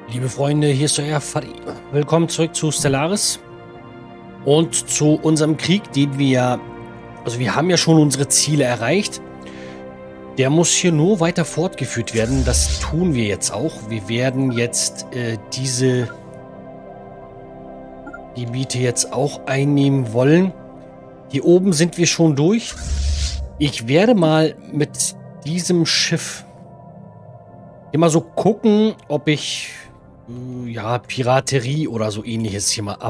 Liebe Freunde, hier ist euer Fadi. Willkommen zurück zu Stellaris und zu unserem Krieg, den wir also wir haben ja schon unsere Ziele erreicht. Der muss hier nur weiter fortgeführt werden. Das tun wir jetzt auch. Wir werden jetzt diese Gebiete jetzt auch einnehmen wollen. Hier oben sind wir schon durch. Ich werde mal mit diesem Schiff immer so gucken, ob ich ja, Piraterie oder so ähnliches hier mal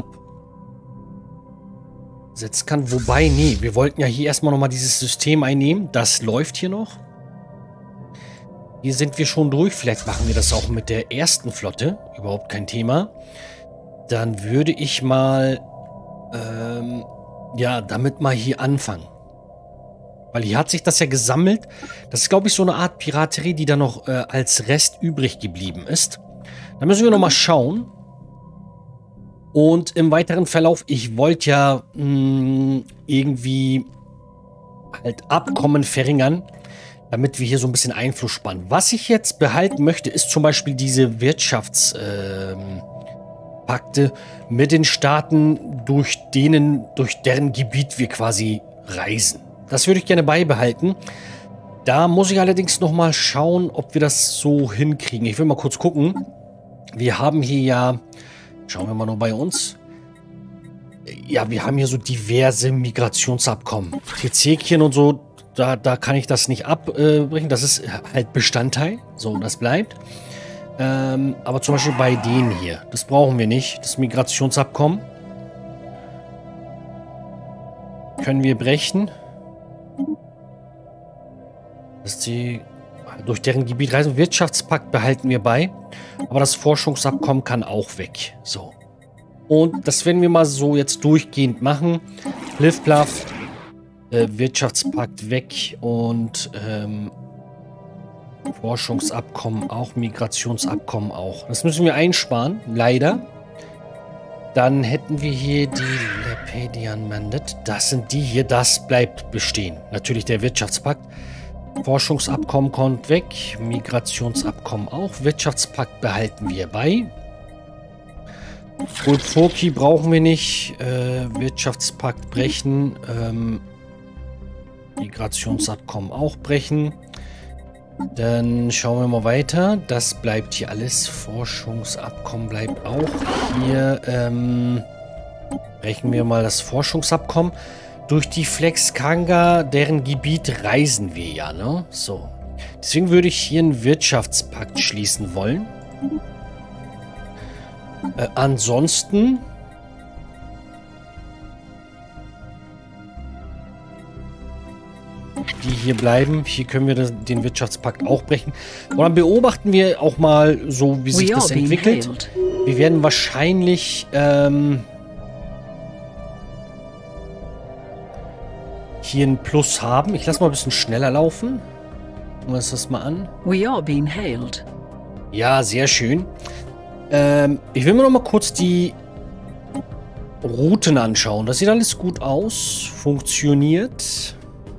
absetzen kann. Wobei, nee, wir wollten ja hier erstmal nochmal dieses System einnehmen. Das läuft hier noch. Hier sind wir schon durch. Vielleicht machen wir das auch mit der ersten Flotte. Überhaupt kein Thema. Dann würde ich mal, ja, damit mal hier anfangen. Weil hier hat sich das ja gesammelt. Das ist, glaube ich, so eine Art Piraterie, die da noch als Rest übrig geblieben ist. Da müssen wir nochmal schauen. Und im weiteren Verlauf, ich wollte ja irgendwie halt Abkommen verringern, damit wir hier so ein bisschen Einfluss spannen. Was ich jetzt behalten möchte, ist zum Beispiel diese Wirtschaftspakte mit den Staaten, durch deren Gebiet wir quasi reisen. Das würde ich gerne beibehalten. Da muss ich allerdings nochmal schauen, ob wir das so hinkriegen. Ich will mal kurz gucken. Wir haben hier ja, schauen wir mal nur bei uns. Ja, wir haben hier so diverse Migrationsabkommen. Tschechien und so, da kann ich das nicht abbrechen. Das ist halt Bestandteil. So, das bleibt. Aber zum Beispiel bei denen hier, das brauchen wir nicht. Das Migrationsabkommen können wir brechen. Dass sie durch deren Gebiet reisen. Wirtschaftspakt behalten wir bei. Aber das Forschungsabkommen kann auch weg. So. Und das werden wir mal so jetzt durchgehend machen. Pliff, plaff. Wirtschaftspakt weg. Und Forschungsabkommen auch. Migrationsabkommen auch. Das müssen wir einsparen. Leider. Dann hätten wir hier die Lepedian Mandate. Das sind die hier. Das bleibt bestehen. Natürlich der Wirtschaftspakt. Forschungsabkommen kommt weg. Migrationsabkommen auch. Wirtschaftspakt behalten wir bei. Foki brauchen wir nicht. Wirtschaftspakt brechen. Migrationsabkommen auch brechen. Dann schauen wir mal weiter. Das bleibt hier alles. Forschungsabkommen bleibt auch hier. Brechen wir mal das Forschungsabkommen. Durch die Flexkanga, deren Gebiet reisen wir ja, ne? So. Deswegen würde ich hier einen Wirtschaftspakt schließen wollen. Ansonsten die hier bleiben. Hier können wir den Wirtschaftspakt auch brechen. Und dann beobachten wir auch mal so, wie sich das entwickelt. Wir werden wahrscheinlich hier ein Plus haben. Ich lasse mal ein bisschen schneller laufen. Gucken wir uns das mal an. We are being hailed. Ja, sehr schön. Ich will mir noch mal kurz die Routen anschauen. Das sieht alles gut aus. Funktioniert.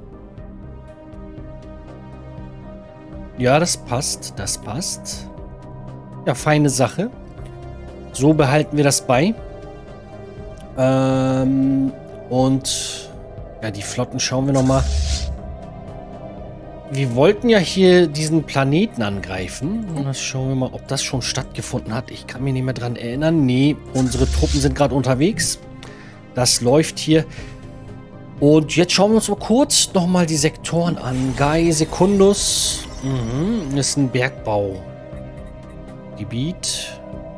Ja, das passt. Das passt. Ja, feine Sache. So behalten wir das bei. Und ja, die Flotten schauen wir nochmal. Wir wollten ja hier diesen Planeten angreifen. Und das schauen wir mal, ob das schon stattgefunden hat. Ich kann mich nicht mehr dran erinnern. Nee, unsere Truppen sind gerade unterwegs. Das läuft hier. Und jetzt schauen wir uns mal kurz nochmal die Sektoren an. Gai Secundus. Das ist ein Bergbaugebiet.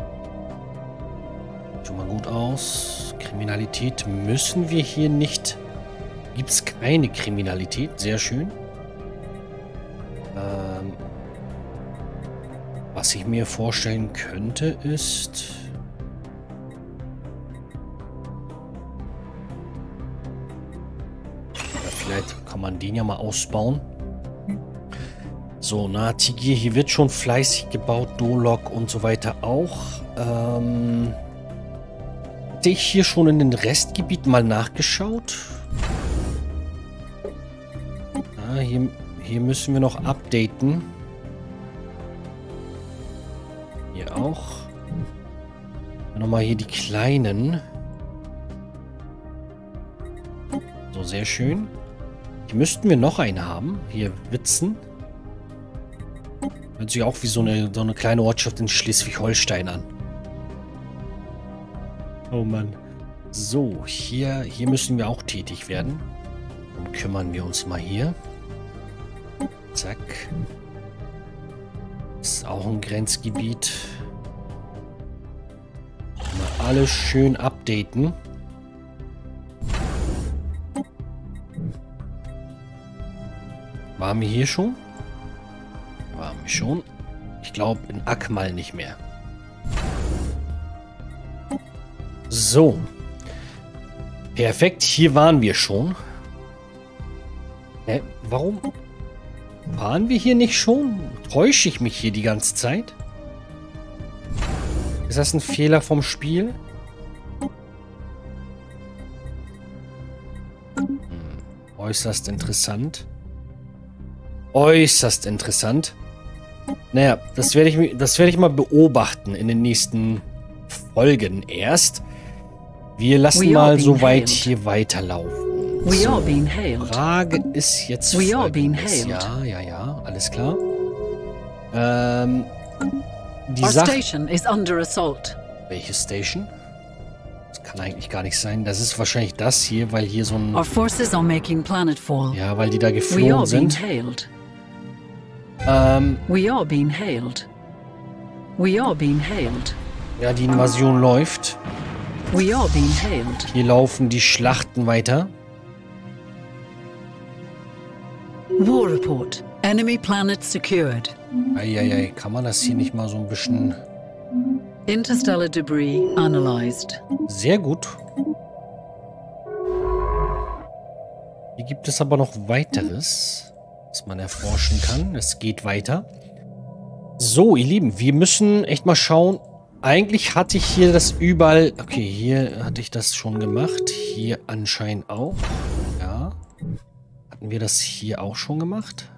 Sieht mal gut aus. Kriminalität müssen wir hier nicht. Gibt es keine Kriminalität. Sehr schön. Was ich mir vorstellen könnte, ist... Ja, vielleicht kann man den ja mal ausbauen. So, Natigir, hier wird schon fleißig gebaut. Dolok und so weiter auch. Hatte ich hier schon in den Restgebieten mal nachgeschaut? Hier müssen wir noch updaten. Hier auch. Nochmal hier die kleinen. So, sehr schön. Hier müssten wir noch einen haben. Hier, Witzen. Hört sich auch wie so eine kleine Ortschaft in Schleswig-Holstein an. Oh Mann. So, hier müssen wir auch tätig werden. Dann kümmern wir uns mal hier. Zack. Ist auch ein Grenzgebiet. Mal alles schön updaten. Waren wir hier schon? Waren wir schon. Ich glaube in Akmal nicht mehr. So. Perfekt, hier waren wir schon. Warum waren wir hier nicht schon? Täusche ich mich hier die ganze Zeit? Ist das ein Fehler vom Spiel? Äußerst interessant. Äußerst interessant. Naja, das werde ich mal beobachten in den nächsten Folgen erst. Wir lassen mal so weit hier weiterlaufen. So, Frage ist jetzt folgendes. Ja, alles klar. Die Sache... Welche Station? Das kann eigentlich gar nicht sein. Das ist wahrscheinlich das hier, weil hier so ein... Ja, weil die da geflohen sind. Ja, die Invasion läuft. Hier laufen die Schlachten weiter. War Report. Enemy planet secured. Eieiei, kann man das hier nicht mal so ein bisschen... Interstellar debris analyzed. Sehr gut. Hier gibt es aber noch weiteres, was man erforschen kann. Es geht weiter. So, ihr Lieben, wir müssen echt mal schauen. Eigentlich hatte ich hier das überall... Okay, hier hatte ich das schon gemacht. Hier anscheinend auch. Ja. Hatten wir das hier auch schon gemacht?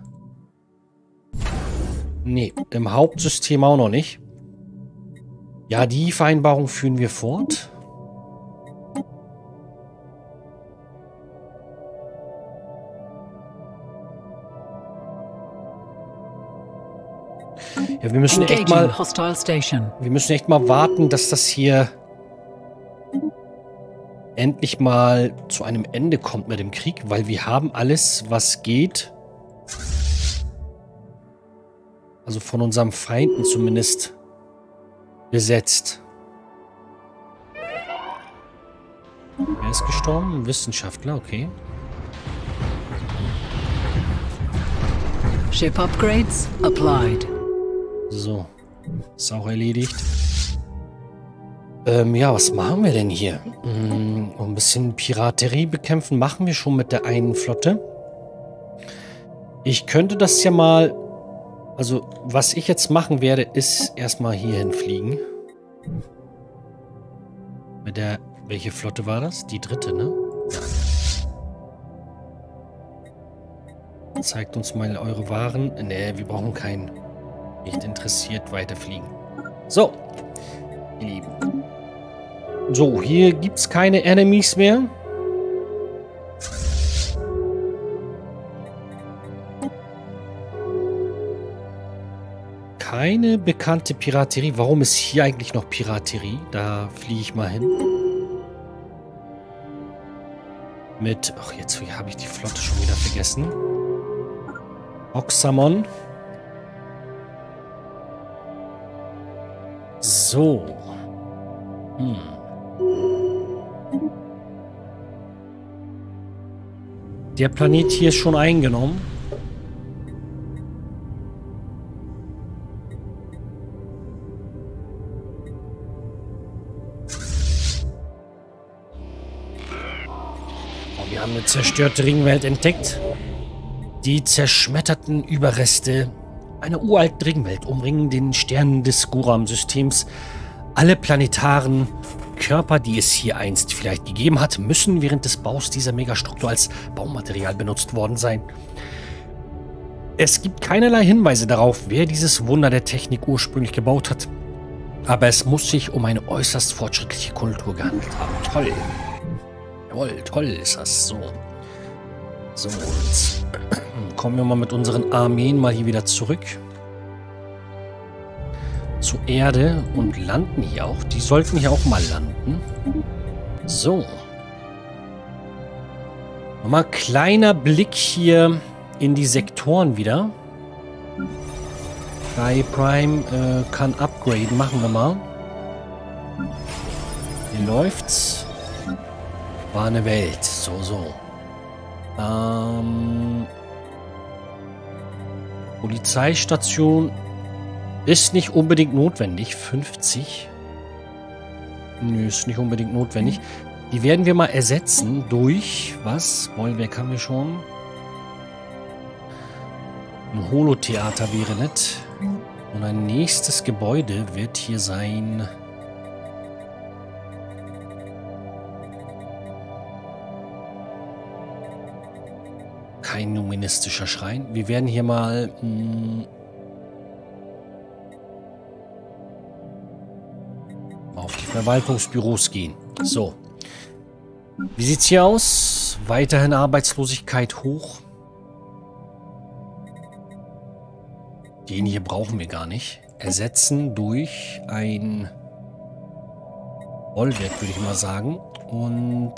Nee, im Hauptsystem auch noch nicht. Ja, die Vereinbarung führen wir fort. Ja, wir müssen echt mal warten, dass das hier endlich mal zu einem Ende kommt mit dem Krieg, weil wir haben alles, was geht. Also von unserem Feinden zumindest besetzt. Wer ist gestorben? Ein Wissenschaftler, okay. Ship upgrades applied. So, ist auch erledigt. Ja, was machen wir denn hier? Ein bisschen Piraterie bekämpfen machen wir schon mit der einen Flotte. Ich könnte das ja mal... Also, was ich jetzt machen werde, ist erstmal hierhin fliegen. Mit der... Welche Flotte war das? Die dritte, ne? Ja. Zeigt uns mal eure Waren. Ne, wir brauchen keinen. Nicht interessiert, weiterfliegen. So, ihr Lieben. So, hier gibt es keine Enemies mehr. Keine bekannte Piraterie. Warum ist hier eigentlich noch Piraterie? Da fliege ich mal hin. Mit... Ach, jetzt habe ich die Flotte schon wieder vergessen. Oxamon. So. Der Planet hier ist schon eingenommen. Oh, wir haben eine zerstörte Ringwelt entdeckt. Die zerschmetterten Überreste einer uralten Ringwelt umringen den Sternen des Guram-Systems. Alle planetaren Körper, die es hier einst vielleicht gegeben hat, müssen während des Baus dieser Megastruktur als Baumaterial benutzt worden sein. Es gibt keinerlei Hinweise darauf, wer dieses Wunder der Technik ursprünglich gebaut hat. Aber es muss sich um eine äußerst fortschrittliche Kultur gehandelt haben. Toll. Jawohl, toll ist das. So. So, jetzt kommen wir mal mit unseren Armeen mal hier wieder zurück. Zur Erde und landen hier auch. Die sollten hier auch mal landen. So. Nochmal kleiner Blick hier in die Sektoren wieder. Sky Prime kann upgraden. Machen wir mal. Hier läuft's. War eine Welt. So, so. Polizeistation ist nicht unbedingt notwendig. 50. Nö, ist nicht unbedingt notwendig. Die werden wir mal ersetzen durch, was? Bollwerk haben wir schon. Ein Holotheater wäre nett. Und ein nächstes Gebäude wird hier sein. Kein numistischer Schrein. Wir werden hier mal auf die Verwaltungsbüros gehen. So. Wie sieht's hier aus? Weiterhin Arbeitslosigkeit hoch. Den hier brauchen wir gar nicht. Ersetzen durch ein Bollwerk, würde ich mal sagen. Und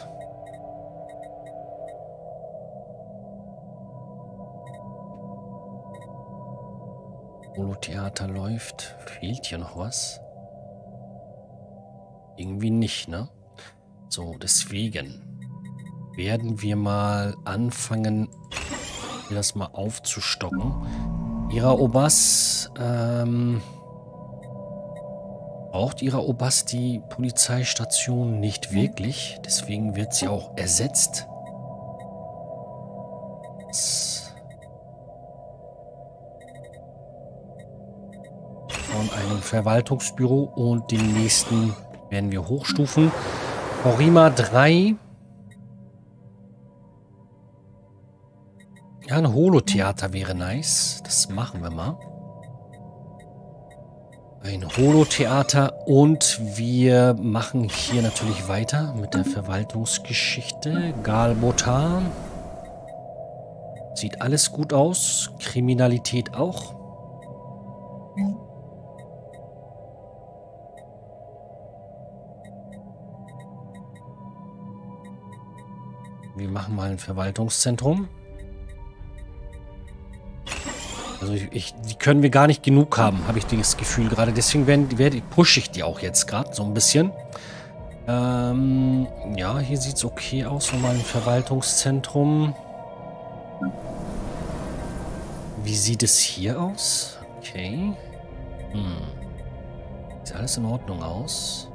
Holotheater läuft. Fehlt hier noch was? Irgendwie nicht, ne? So, deswegen werden wir mal anfangen, hier das mal aufzustocken. Ira Obas, braucht Ira Obas die Polizeistation nicht wirklich. Deswegen wird sie auch ersetzt. Von einem Verwaltungsbüro und den nächsten werden wir hochstufen. Orima 3. Ja, ein Holotheater wäre nice. Das machen wir mal. Ein Holotheater und wir machen hier natürlich weiter mit der Verwaltungsgeschichte. Galbotar. Sieht alles gut aus. Kriminalität auch. Wir machen mal ein Verwaltungszentrum. Also die können wir gar nicht genug haben, habe ich das Gefühl gerade. Deswegen pushe ich die auch jetzt gerade so ein bisschen. Ja, hier sieht es okay aus. Nochmal ein Verwaltungszentrum. Wie sieht es hier aus? Okay. Sieht alles in Ordnung aus.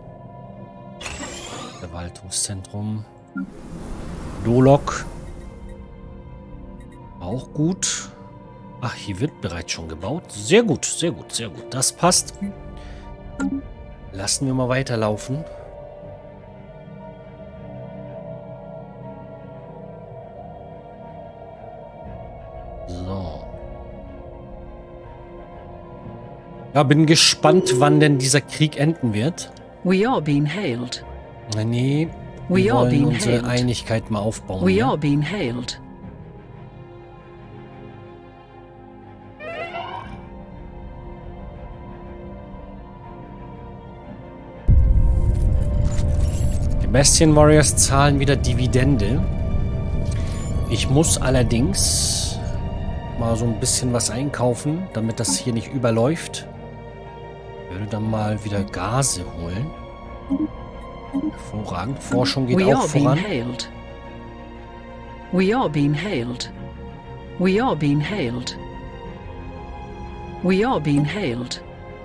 Verwaltungszentrum. Dolok. Auch gut. Ach, hier wird bereits schon gebaut. Sehr gut, sehr gut, sehr gut. Das passt. Lassen wir mal weiterlaufen. So. Ja, bin gespannt, wann denn dieser Krieg enden wird. We are being hailed. Nee, wir wollen unsere Einigkeit mal aufbauen. We are being hailed. Die Bastion Warriors zahlen wieder Dividende. Ich muss allerdings mal so ein bisschen was einkaufen, damit das hier nicht überläuft. Ich würde dann mal wieder Gase holen. Hervorragend. Forschung geht auch voran. We are being hailed. We are being hailed. We are being hailed.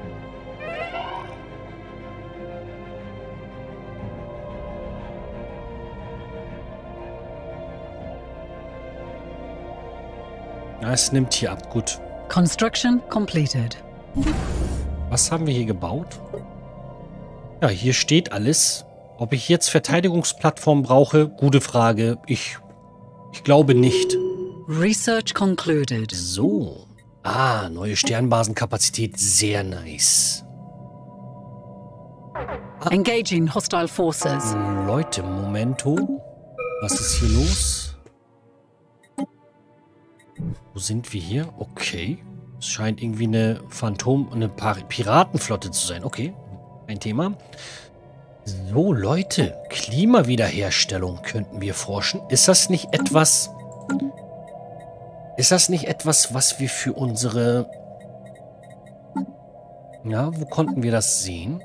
Ja, es nimmt hier ab. Gut. Construction completed. Was haben wir hier gebaut? Ja, hier steht alles. Ob ich jetzt Verteidigungsplattform brauche? Gute Frage. Ich glaube nicht. Research concluded. So. Ah, neue Sternbasenkapazität. Sehr nice. Engaging hostile forces. Leute, Momento. Was ist hier los? Wo sind wir hier? Okay. Es scheint irgendwie eine eine Piratenflotte zu sein. Okay, kein Thema. So, Leute. Klimawiederherstellung könnten wir forschen. Ist das nicht etwas... Ist das nicht etwas, was wir für unsere... Ja, wo konnten wir das sehen?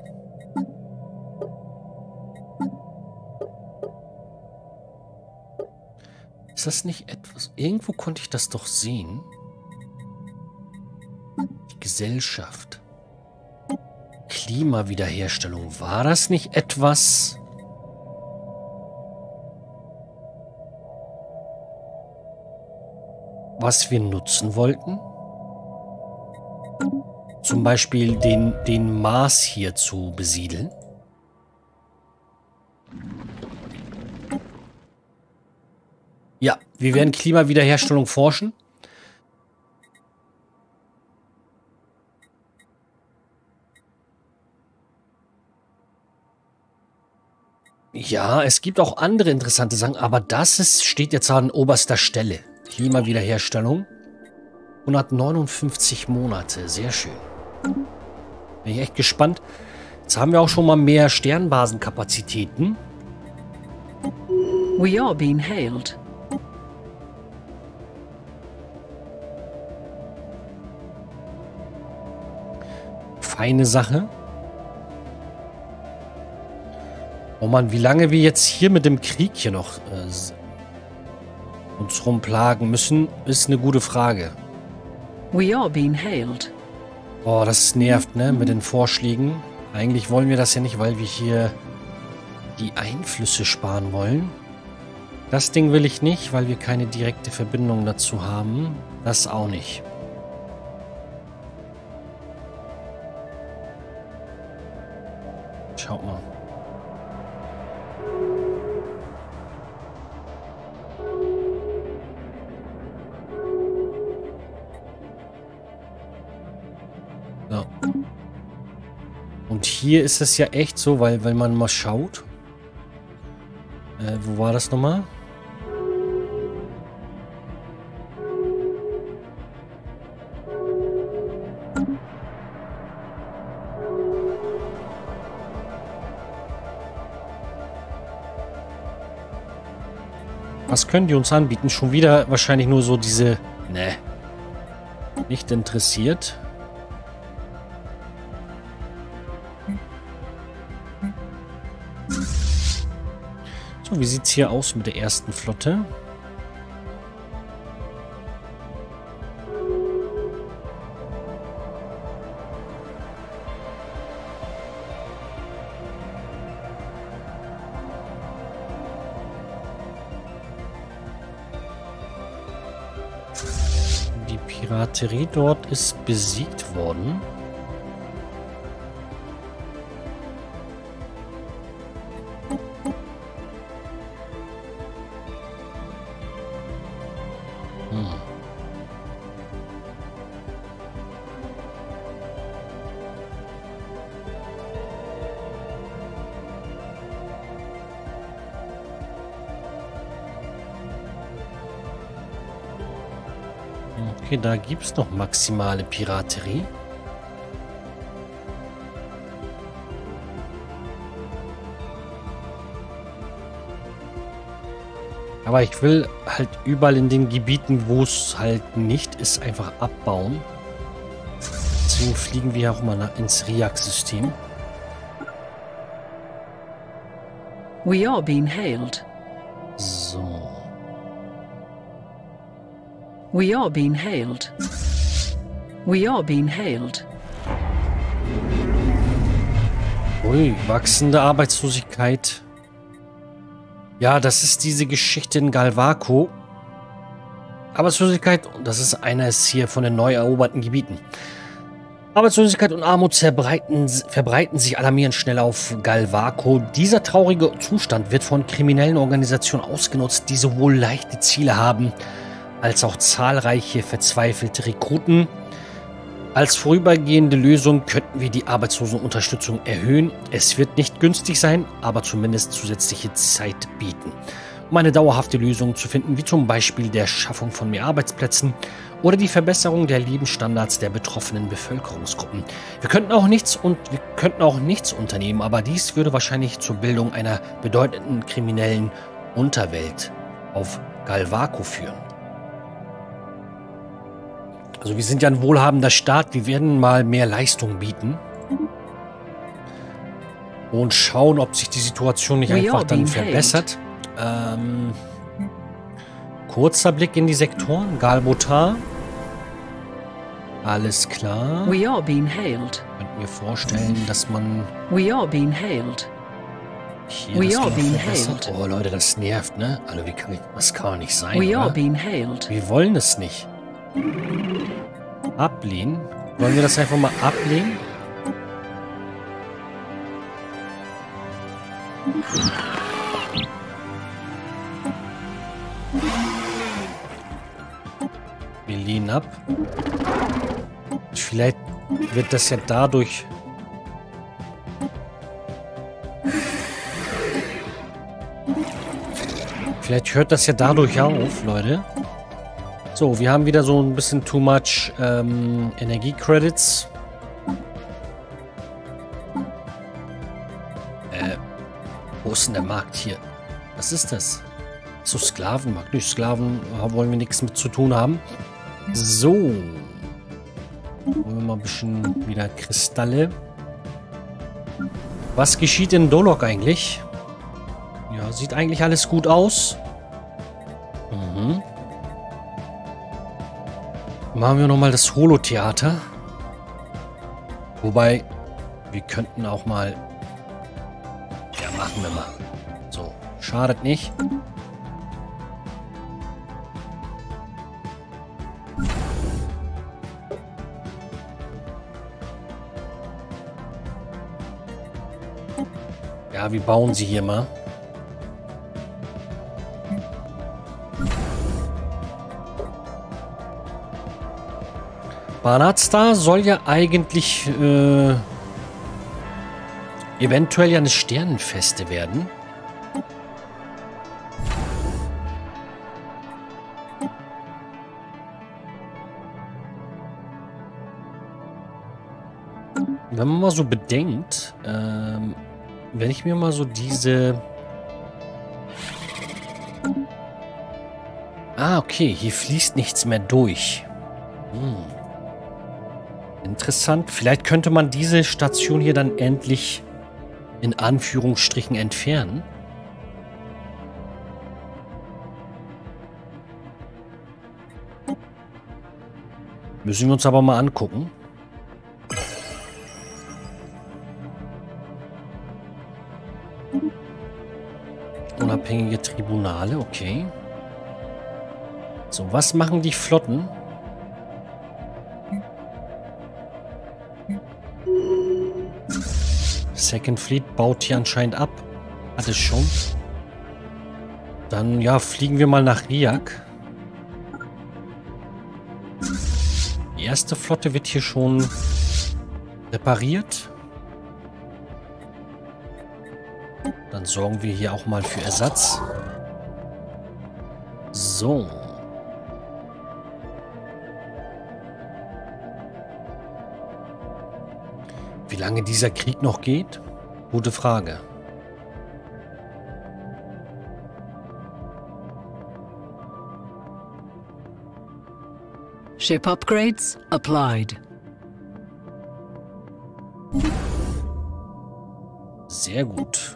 Ist das nicht etwas... Irgendwo konnte ich das doch sehen. Die Gesellschaft. Klimawiederherstellung. War das nicht etwas... was wir nutzen wollten? Zum Beispiel den Mars hier zu besiedeln. Ja, wir werden Klimawiederherstellung forschen. Ja, es gibt auch andere interessante Sachen, aber steht jetzt an oberster Stelle. Klimawiederherstellung. 159 Monate, sehr schön. Bin ich echt gespannt. Jetzt haben wir auch schon mal mehr Sternbasenkapazitäten. We are being hailed. Feine Sache. Oh Mann, wie lange wir jetzt hier mit dem Krieg hier noch uns rumplagen müssen, ist eine gute Frage. We are being hailed. Oh, das nervt, ne, mit den Vorschlägen. Eigentlich wollen wir das ja nicht, weil wir hier die Einflüsse sparen wollen. Das Ding will ich nicht, weil wir keine direkte Verbindung dazu haben. Das auch nicht. Schaut mal. So. Und hier ist es ja echt so, weil man mal schaut. Wo war das nochmal? Was können die uns anbieten? Schon wieder wahrscheinlich nur so diese... Ne. Nicht interessiert. So, wie sieht es hier aus mit der ersten Flotte? Die Piraterie dort ist besiegt worden. Okay, da gibt es noch maximale Piraterie. Aber ich will halt überall in den Gebieten, wo es halt nicht ist, einfach abbauen. Deswegen fliegen wir auch mal ins Riak-System. We are being hailed. So. We are being hailed. We are being hailed. Ui, wachsende Arbeitslosigkeit. Ja, das ist diese Geschichte in Galvaco. Arbeitslosigkeit, und das ist eines hier von den neu eroberten Gebieten. Arbeitslosigkeit und Armut verbreiten sich alarmierend schnell auf Galvaco. Dieser traurige Zustand wird von kriminellen Organisationen ausgenutzt, die sowohl leichte Ziele haben, als auch zahlreiche verzweifelte Rekruten. Als vorübergehende Lösung könnten wir die Arbeitslosenunterstützung erhöhen. Es wird nicht günstig sein, aber zumindest zusätzliche Zeit bieten, um eine dauerhafte Lösung zu finden, wie zum Beispiel der Schaffung von mehr Arbeitsplätzen oder die Verbesserung der Lebensstandards der betroffenen Bevölkerungsgruppen. Wir könnten auch nichts unternehmen, aber dies würde wahrscheinlich zur Bildung einer bedeutenden kriminellen Unterwelt auf Galvaco führen. Also wir sind ja ein wohlhabender Staat, wir werden mal mehr Leistung bieten und schauen, ob sich die Situation nicht einfach dann verbessert. Kurzer Blick in die Sektoren. Galbotar. Alles klar. We are being hailed. Könnten wir vorstellen, dass man We are being hailed. hier We das are noch being verbessert. hailed. Oh Leute, das nervt, ne? Also das kann doch nicht sein, We are oder? being hailed. Wir wollen es nicht. Ablehnen? Wollen wir das einfach mal ablehnen? Wir lehnen ab. Vielleicht wird das ja dadurch... Vielleicht hört das ja dadurch auf, Leute. So, wir haben wieder so ein bisschen too much Energiecredits. Wo ist denn der Markt hier? Was ist das? So, Sklavenmarkt. Nicht Sklaven, wollen wir nichts mit zu tun haben. So. Wollen wir mal ein bisschen wieder Kristalle. Was geschieht in Dolok eigentlich? Ja, sieht eigentlich alles gut aus. Mhm. Machen wir nochmal das Holo-Theater. Wobei, wir könnten auch mal... Ja, machen wir mal. So, schadet nicht. Ja, wir bauen sie hier mal. Banatsta soll ja eigentlich eventuell ja eine Sternenfeste werden. Wenn man mal so bedenkt, wenn ich mir mal so diese... Ah, okay, hier fließt nichts mehr durch. Interessant. Vielleicht könnte man diese Station hier dann endlich in Anführungsstrichen entfernen. Müssen wir uns aber mal angucken. Unabhängige Tribunale, okay. So, was machen die Flotten? Second Fleet baut hier anscheinend ab. Hat es schon. Dann, ja, fliegen wir mal nach Riak. Die erste Flotte wird hier schon repariert. Dann sorgen wir hier auch mal für Ersatz. So. Wie lange dieser Krieg noch geht? Gute Frage. Ship upgrades applied. Sehr gut.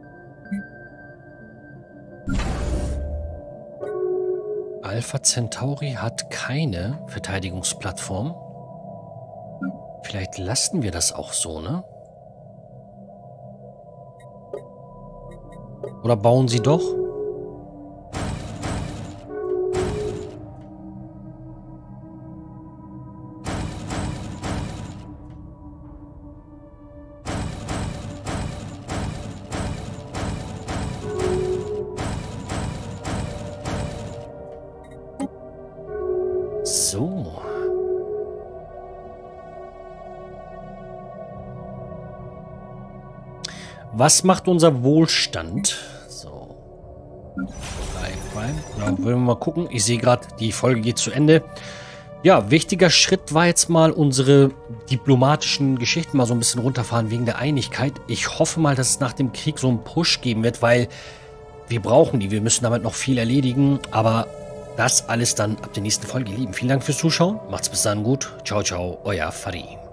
Alpha Centauri hat keine Verteidigungsplattform. Vielleicht lassen wir das auch so, ne? Oder bauen sie doch? So. Was macht unser Wohlstand? So. Ja, wollen wir mal gucken. Ich sehe gerade, die Folge geht zu Ende. Ja, wichtiger Schritt war jetzt mal unsere diplomatischen Geschichten mal so ein bisschen runterfahren wegen der Einigkeit. Ich hoffe mal, dass es nach dem Krieg so einen Push geben wird, weil wir brauchen die. Wir müssen damit noch viel erledigen, aber das alles dann ab der nächsten Folge, ihr Lieben. Vielen Dank fürs Zuschauen. Macht's bis dann gut. Ciao, ciao, euer Fadi.